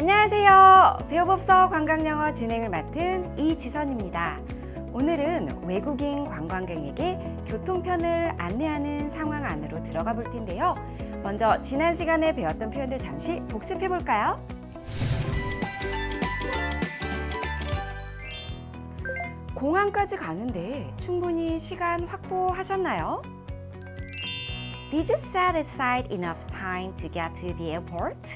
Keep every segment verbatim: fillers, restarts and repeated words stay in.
안녕하세요. 배워법서 관광영어 진행을 맡은 이지선입니다. 오늘은 외국인 관광객에게 교통편을 안내하는 상황 안으로 들어가 볼 텐데요. 먼저 지난 시간에 배웠던 표현들 잠시 복습해 볼까요? 공항까지 가는데 충분히 시간 확보하셨나요? Did you set aside enough time to get to the airport?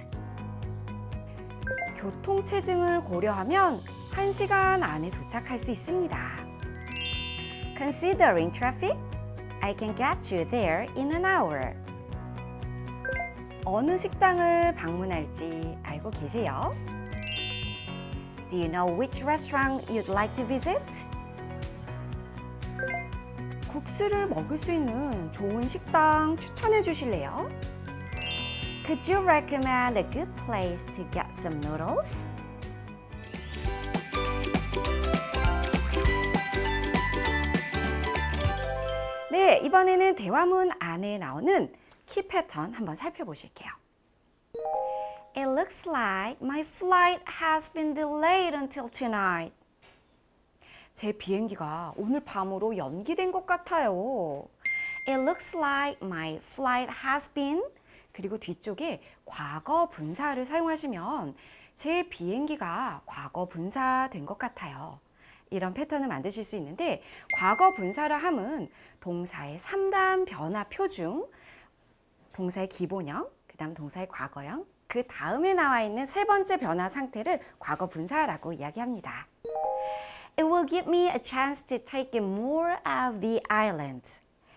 교통체증을 고려하면 한 시간 안에 도착할 수 있습니다. Considering traffic, I can get you there in an hour. 어느 식당을 방문할지 알고 계세요? Do you know which restaurant you'd like to visit? 국수를 먹을 수 있는 좋은 식당 추천해 주실래요? Could you recommend a good place to get some noodles? 네, 이번에는 대화문 안에 나오는 키 패턴 한번 살펴보실게요. It looks like my flight has been delayed until tonight. 제 비행기가 오늘 밤으로 연기된 것 같아요. It looks like my flight has been 그리고 뒤쪽에 과거 분사를 사용하시면 제 비행기가 과거 분사된 것 같아요. 이런 패턴을 만드실 수 있는데 과거 분사를 함은 동사의 삼 단 변화표 중 동사의 기본형, 그 다음 동사의 과거형, 그 다음에 나와 있는 세 번째 변화 상태를 과거 분사라고 이야기합니다. It will give me a chance to take in more of the island.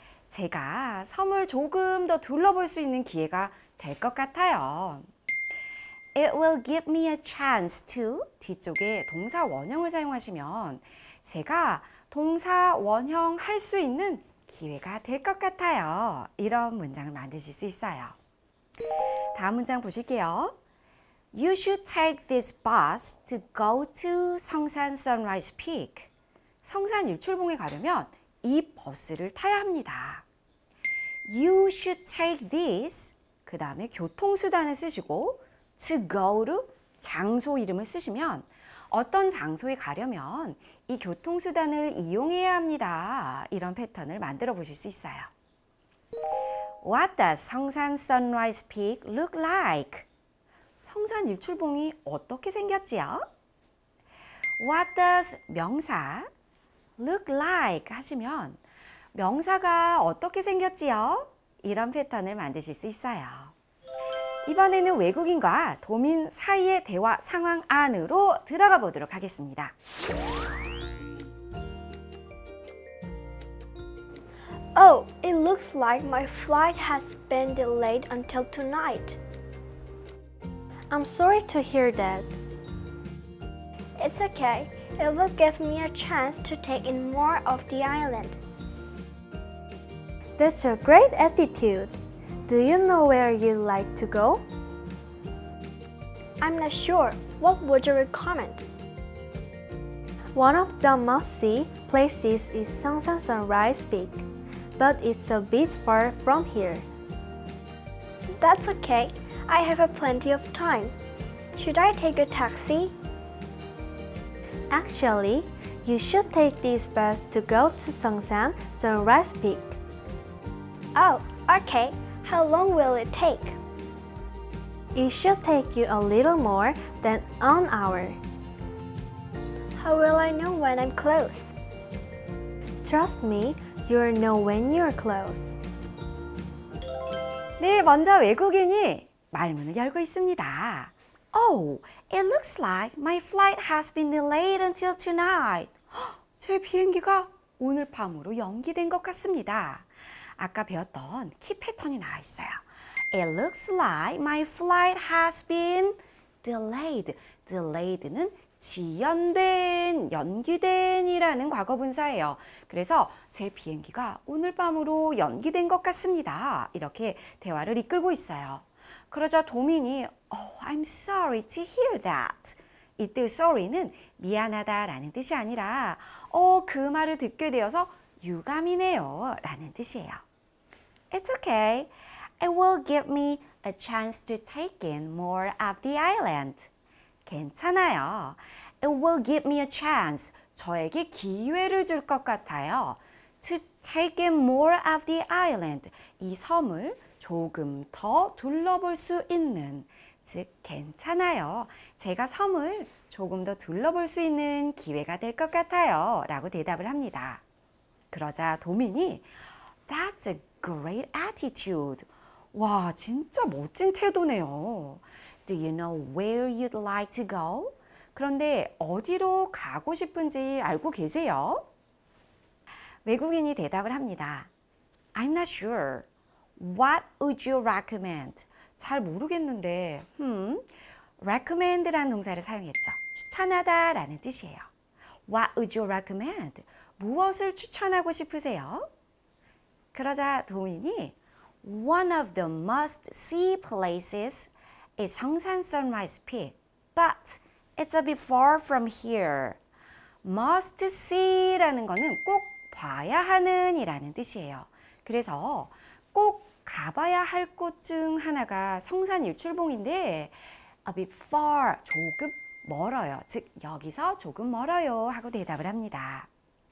제가 섬을 조금 더 둘러볼 수 있는 기회가 될 것 같아요. It will give me a chance to 뒤쪽에 동사 원형을 사용하시면 제가 동사 원형 할 수 있는 기회가 될 것 같아요. 이런 문장을 만드실 수 있어요. 다음 문장 보실게요. You should take this bus to go to 성산 Sunrise Peak. 성산 일출봉에 가려면 이 버스를 타야 합니다. You should take this, 그 다음에 교통수단을 쓰시고 to go로 장소 이름을 쓰시면 어떤 장소에 가려면 이 교통수단을 이용해야 합니다. 이런 패턴을 만들어 보실 수 있어요. What does 성산 Sunrise Peak look like? 성산 일출봉이 어떻게 생겼지요? What does 명사 look like 하시면 명사가 어떻게 생겼지요? 이런 패턴을 만드실 수 있어요. 이번에는 외국인과 도민 사이의 대화 상황 안으로 들어가 보도록 하겠습니다. Oh, it looks like my flight has been delayed until tonight. I'm sorry to hear that. It's okay. It will give me a chance to take in more of the island. That's a great attitude. Do you know where you'd like to go? I'm not sure. What would you recommend? One of the must-see places is Songsan Sunrise Peak, but it's a bit far from here. That's okay. I have a plenty of time. Should I take a taxi? Actually, you should take this bus to go to Songsan Sunrise Peak. Oh, okay. How long will it take? It should take you a little more than an hour. How will I know when I'm close? Trust me, you'll know when you're close. 네, 먼저 외국인이 말문을 열고 있습니다. Oh, it looks like my flight has been delayed until tonight. 제 비행기가 오늘 밤으로 연기된 것 같습니다. 아까 배웠던 키 패턴이 나와 있어요. It looks like my flight has been delayed. delayed는 지연된, 연기된 이라는 과거분사예요. 그래서 제 비행기가 오늘 밤으로 연기된 것 같습니다. 이렇게 대화를 이끌고 있어요. 그러자 도민이 Oh, I'm sorry to hear that. 이때 sorry는 미안하다 라는 뜻이 아니라 어, 그 말을 듣게 되어서 유감이네요 라는 뜻이에요. It's okay. It will give me a chance to take in more of the island. 괜찮아요. It will give me a chance. 저에게 기회를 줄 것 같아요. To take in more of the island. 이 섬을 조금 더 둘러볼 수 있는, 즉 괜찮아요. 제가 섬을 조금 더 둘러볼 수 있는 기회가 될 것 같아요. 라고 대답을 합니다. 그러자 도민이 That's a great attitude. 와, 진짜 멋진 태도네요. Do you know where you'd like to go? 그런데 어디로 가고 싶은지 알고 계세요? 외국인이 대답을 합니다. I'm not sure. What would you recommend? 잘 모르겠는데, 음, recommend라는 동사를 사용했죠. 추천하다 라는 뜻이에요. What would you recommend? 무엇을 추천하고 싶으세요? 그러자 도민이 One of the must-see places is 성산 Sunrise Peak, but it's a bit far from here. must-see라는 거는 꼭 봐야 하는 이라는 뜻이에요. 그래서 꼭 가봐야 할 곳 중 하나가 성산 일출봉인데 a bit far, 조금 멀어요. 즉 여기서 조금 멀어요 하고 대답을 합니다.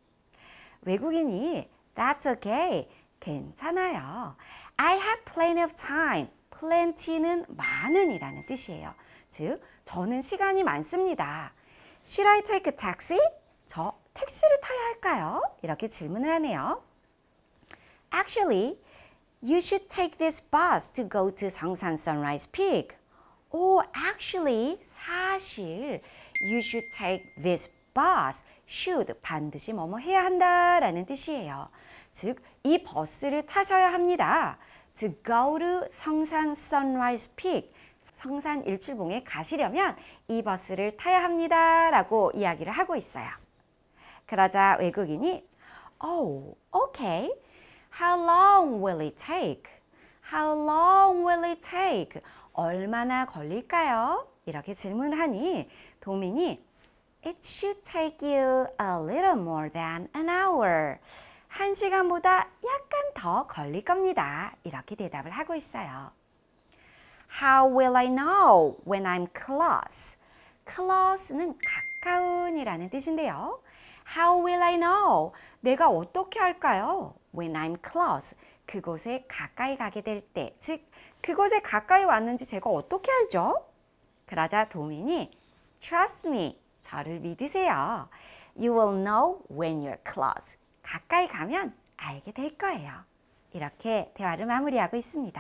외국인이 That's okay. 괜찮아요. I have plenty of time. plenty는 많은 이라는 뜻이에요. 즉, 저는 시간이 많습니다. Should I take a taxi? 저 택시를 타야 할까요? 이렇게 질문을 하네요. Actually, you should take this bus to go to 성산 Sunrise Peak. Oh, actually, 사실 you should take this bus. should, 반드시 뭐뭐 해야 한다라는 뜻이에요. 즉, 이 버스를 타셔야 합니다. To go to 성산 Sunrise Peak. 성산 일출봉에 가시려면 이 버스를 타야 합니다. 라고 이야기를 하고 있어요. 그러자 외국인이 Oh, okay. How long will it take? How long will it take? 얼마나 걸릴까요? 이렇게 질문하니 도민이 It should take you a little more than an hour. 한 시간보다 약간 더 걸릴 겁니다. 이렇게 대답을 하고 있어요. How will I know when I'm close? close는 가까운 이라는 뜻인데요. How will I know? 내가 어떻게 할까요? When I'm close. 그곳에 가까이 가게 될 때, 즉 그곳에 가까이 왔는지 제가 어떻게 알죠? 그러자 도민이 Trust me. 저를 믿으세요. You will know when you're close. 가까이 가면 알게 될 거예요. 이렇게 대화를 마무리하고 있습니다.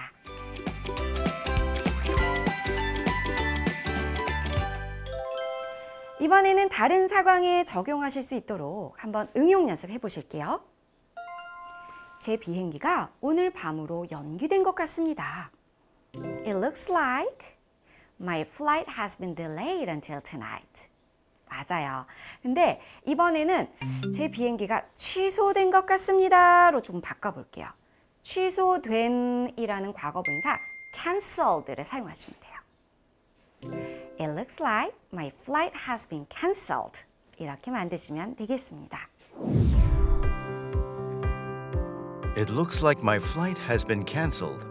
이번에는 다른 상황에 적용하실 수 있도록 한번 응용 연습해 보실게요. 제 비행기가 오늘 밤으로 연기된 것 같습니다. It looks like my flight has been delayed until tonight. 맞아요. 근데 이번에는 제 비행기가 취소된 것 같습니다로 좀 바꿔볼게요. 취소된 이라는 과거분사 canceled를 사용하시면 돼요. It looks like my flight has been cancelled. 이렇게 만드시면 되겠습니다. It looks like my flight has been cancelled.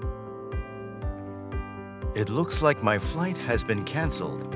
It looks like my flight has been cancelled.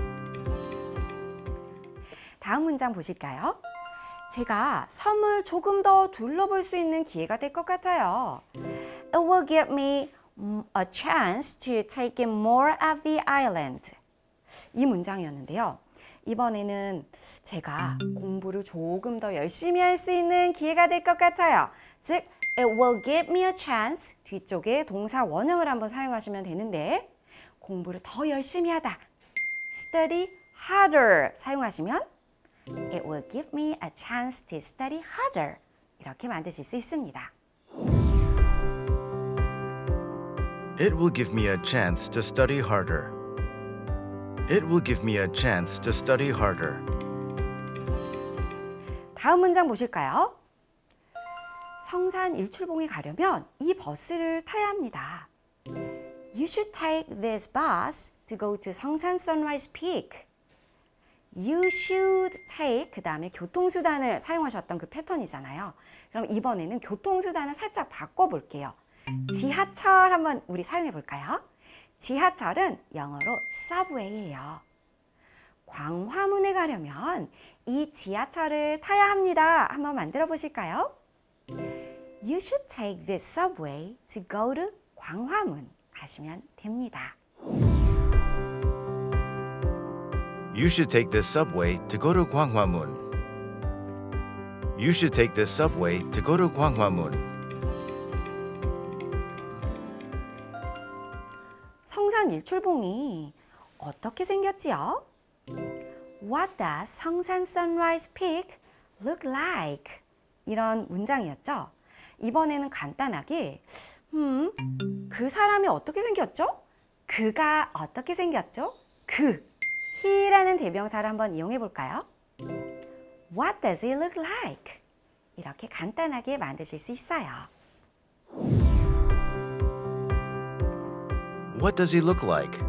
다음 문장 보실까요? 제가 섬을 조금 더 둘러볼 수 있는 기회가 될 것 같아요. It will give me a chance to take in more of the island. 이 문장이었는데요. 이번에는 제가 공부를 조금 더 열심히 할 수 있는 기회가 될 것 같아요. 즉, it will give me a chance. 뒤쪽에 동사 원형을 한번 사용하시면 되는데 공부를 더 열심히 하다. study harder 사용하시면 It will give me a chance to study harder. 이렇게 만드실 수 있습니다. It will give me a chance to study harder. It will give me a chance to study harder. 다음 문장 보실까요? 성산 일출봉에 가려면 이 버스를 타야 합니다. You should take this bus to go to 성산 Sunrise Peak. You should take 그 다음에 교통수단을 사용하셨던 그 패턴이잖아요. 그럼 이번에는 교통수단을 살짝 바꿔볼게요. 지하철 한번 우리 사용해 볼까요? 지하철은 영어로 subway예요. 광화문에 가려면 이 지하철을 타야 합니다. 한번 만들어 보실까요? You should take this subway to go to 광화문 하시면 됩니다. You should take this subway to go to Gwanghwamun. You should take this subway to go to Gwanghwamun. 성산 일출봉이 어떻게 생겼지요? What does 성산 Sunrise Peak look like? 이런 문장이었죠. 이번에는 간단하게 음, 그 사람이 어떻게 생겼죠? 그가 어떻게 생겼죠? 그, he라는 대명사를 한번 이용해 볼까요? What does he look like? 이렇게 간단하게 만드실 수 있어요. What does he look like?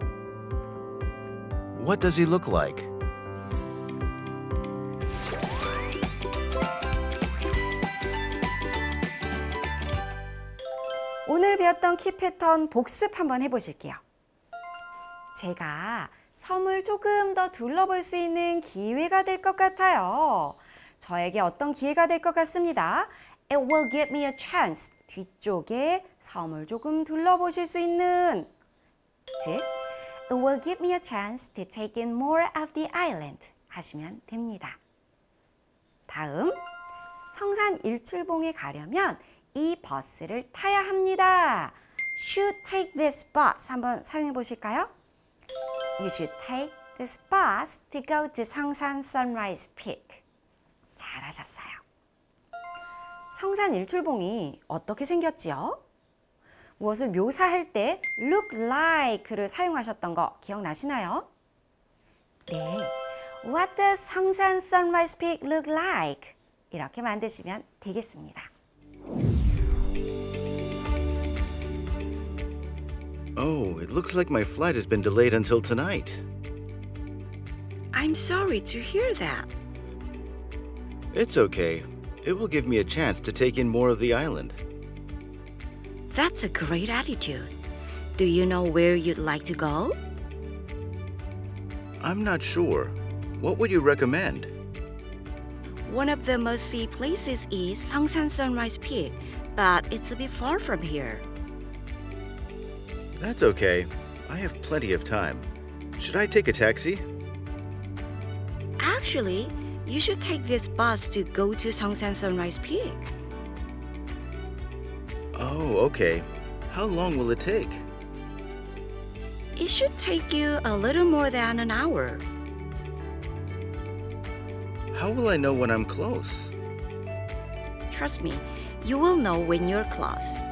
What does he look like? 오늘 배웠던 키 패턴 복습 한번 해보실게요. 제가 섬을 조금 더 둘러볼 수 있는 기회가 될 것 같아요. 저에게 어떤 기회가 될 것 같습니다. It will give me a chance. 뒤쪽에 섬을 조금 둘러보실 수 있는, 즉, It will give me a chance to take in more of the island 하시면 됩니다. 다음, 성산 일출봉에 가려면 이 버스를 타야 합니다. Should take this bus 한번 사용해 보실까요? You should take this bus to go to 성산 Sunrise Peak. 잘하셨어요. 성산 일출봉이 어떻게 생겼지요? 무엇을 묘사할 때 look like를 사용하셨던 거 기억나시나요? 네. What does 성산 Sunrise Peak look like? 이렇게 만드시면 되겠습니다. Oh, it looks like my flight has been delayed until tonight. I'm sorry to hear that. It's okay. It will give me a chance to take in more of the island. That's a great attitude. Do you know where you'd like to go? I'm not sure. What would you recommend? One of the must-see places is Sangsan Sunrise Peak, but it's a bit far from here. That's okay. I have plenty of time. Should I take a taxi? Actually, you should take this bus to go to Sangsan Sunrise Peak. Oh, okay. How long will it take? It should take you a little more than an hour. How will I know when I'm close? Trust me, you will know when you're close.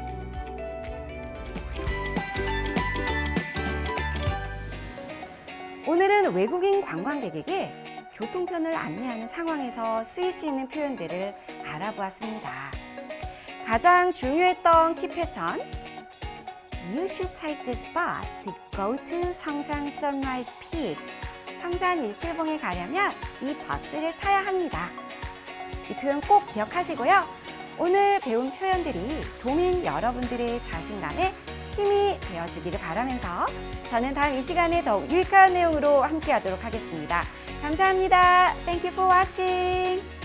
오늘은 외국인 관광객에게 교통편을 안내하는 상황에서 쓰일 수 있는 표현들을 알아보았습니다. 가장 중요했던 키 패턴, You should take this bus to go to 성산 Sunrise Peak. 성산 일출봉에 가려면 이 버스를 타야 합니다. 이 표현 꼭 기억하시고요. 오늘 배운 표현들이 도민 여러분들의 자신감에 힘이 되어주기를 바라면서 저는 다음 이 시간에 더욱 유익한 내용으로 함께하도록 하겠습니다. 감사합니다. Thank you for watching.